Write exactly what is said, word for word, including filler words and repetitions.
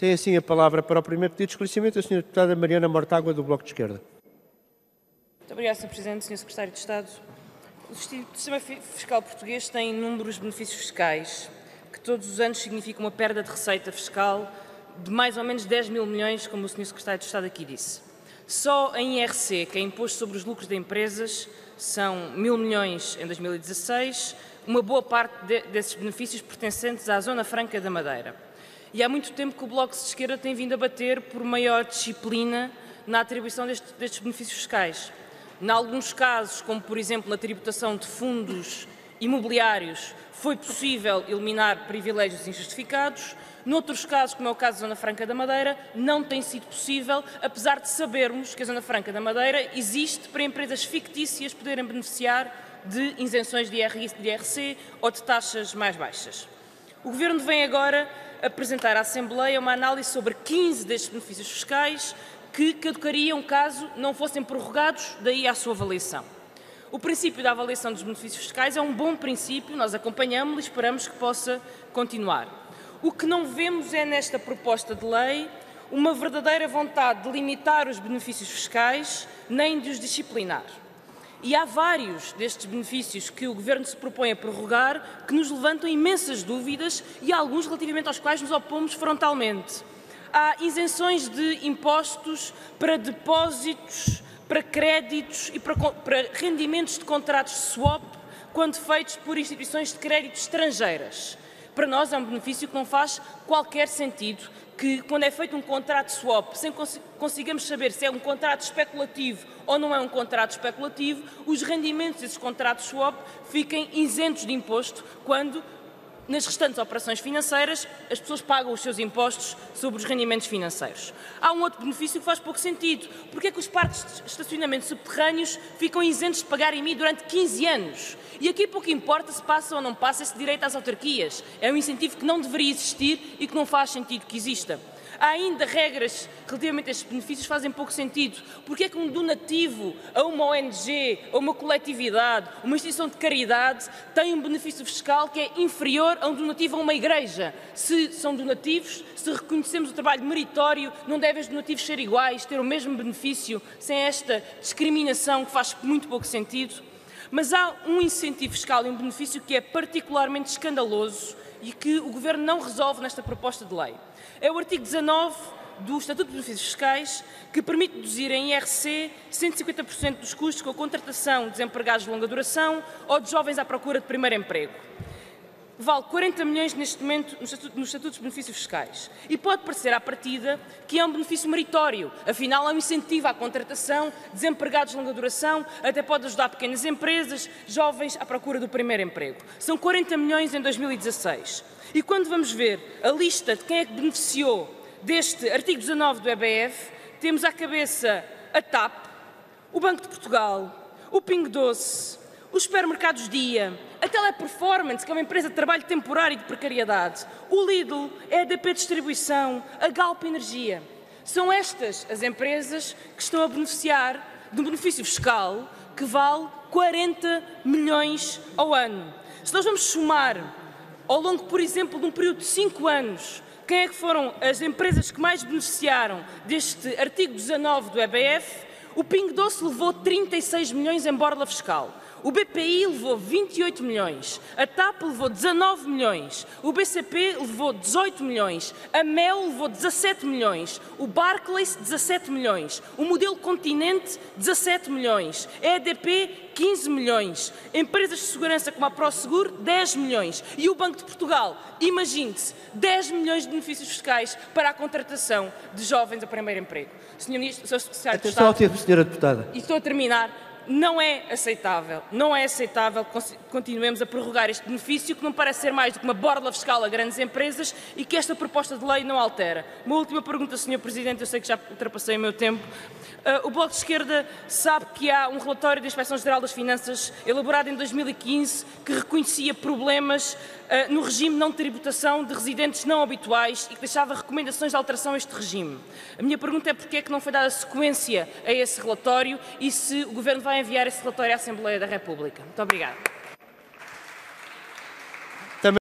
Tem assim a palavra para o primeiro pedido de esclarecimento a senhora deputada Mariana Mortágua, do Bloco de Esquerda. Muito obrigada, senhor Presidente, senhor Secretário de Estado. O sistema fiscal português tem inúmeros benefícios fiscais, que todos os anos significam uma perda de receita fiscal de mais ou menos dez mil milhões, como o senhor Secretário de Estado aqui disse. Só em I R C, que é imposto sobre os lucros de empresas, são mil milhões em dois mil e dezasseis, uma boa parte de, desses benefícios pertencentes à Zona Franca da Madeira. E há muito tempo que o Bloco de Esquerda tem vindo a bater por maior disciplina na atribuição deste, destes benefícios fiscais. Em alguns casos, como por exemplo na tributação de fundos imobiliários, foi possível eliminar privilégios injustificados. Noutros casos, como é o caso da Zona Franca da Madeira, não tem sido possível, apesar de sabermos que a Zona Franca da Madeira existe para empresas fictícias poderem beneficiar de isenções de I R C ou de taxas mais baixas. O Governo vem agora apresentar à Assembleia uma análise sobre quinze destes benefícios fiscais que caducariam caso não fossem prorrogados, daí a sua avaliação. O princípio da avaliação dos benefícios fiscais é um bom princípio, nós acompanhamos-lo e esperamos que possa continuar. O que não vemos é nesta proposta de lei uma verdadeira vontade de limitar os benefícios fiscais, nem de os disciplinar. E há vários destes benefícios que o Governo se propõe a prorrogar que nos levantam imensas dúvidas e alguns relativamente aos quais nos opomos frontalmente. Há isenções de impostos para depósitos, para créditos e para, para rendimentos de contratos de swap quando feitos por instituições de crédito estrangeiras. Para nós é um benefício que não faz qualquer sentido que, quando é feito um contrato swap, sem cons consigamos saber se é um contrato especulativo ou não é um contrato especulativo, os rendimentos desses contratos swap fiquem isentos de imposto quando, nas restantes operações financeiras, as pessoas pagam os seus impostos sobre os rendimentos financeiros. Há um outro benefício que faz pouco sentido. Porque é que os parques de estacionamento subterrâneos ficam isentos de pagar I M I durante quinze anos? E aqui pouco importa se passa ou não passa esse direito às autarquias. É um incentivo que não deveria existir e que não faz sentido que exista. Há ainda regras relativamente a estes benefícios que fazem pouco sentido. Porque é que um donativo a uma O N G, a uma coletividade, uma instituição de caridade, tem um benefício fiscal que é inferior a um donativo a uma igreja? Se são donativos, se reconhecemos o trabalho meritório, não devem os donativos ser iguais, ter o mesmo benefício, sem esta discriminação que faz muito pouco sentido? Mas há um incentivo fiscal e um benefício que é particularmente escandaloso e que o Governo não resolve nesta proposta de lei. É o artigo dezanove do Estatuto de Benefícios Fiscais, que permite deduzir em I R C cento e cinquenta por cento dos custos com a contratação de desempregados de longa duração ou de jovens à procura de primeiro emprego. Vale quarenta milhões neste momento nos Estatutos de Benefícios Fiscais. E pode parecer à partida que é um benefício meritório. Afinal, é um incentivo à contratação, desempregados de longa duração, até pode ajudar pequenas empresas, jovens à procura do primeiro emprego. São quarenta milhões em dois mil e dezasseis. E quando vamos ver a lista de quem é que beneficiou deste artigo dezanove do E B F, temos à cabeça a TAP, o Banco de Portugal, o Pingo Doce, os supermercados Dia, a Teleperformance, que é uma empresa de trabalho temporário e de precariedade, o Lidl, a E D P Distribuição, a Galp Energia. São estas as empresas que estão a beneficiar de um benefício fiscal que vale quarenta milhões ao ano. Se nós vamos somar, ao longo, por exemplo, de um período de cinco anos, quem é que foram as empresas que mais beneficiaram deste artigo dezanove do E B F, o Pingo Doce levou trinta e seis milhões em borla fiscal. O B P I levou vinte e oito milhões, a TAP levou dezanove milhões, o B C P levou dezoito milhões, a Mel levou dezassete milhões, o Barclays dezassete milhões, o Modelo Continente dezassete milhões, a E D P quinze milhões, empresas de segurança como a Prosegur dez milhões e o Banco de Portugal, imagine-se, dez milhões de benefícios fiscais para a contratação de jovens a primeiro emprego. senhor Ministro, senhor Secretário de Estado, Atenção, senhora Deputada. E estou a terminar. Não é aceitável, não é aceitável que continuemos a prorrogar este benefício que não parece ser mais do que uma borla fiscal a grandes empresas e que esta proposta de lei não altera. Uma última pergunta, senhor Presidente, eu sei que já ultrapassei o meu tempo. Uh, o Bloco de Esquerda sabe que há um relatório da Inspeção-Geral das Finanças elaborado em dois mil e quinze que reconhecia problemas uh, no regime não de tributação de residentes não habituais e que deixava recomendações de alteração a este regime. A minha pergunta é porque é que não foi dada sequência a esse relatório e se o Governo vai enviar esse relatório à Assembleia da República. Muito obrigada.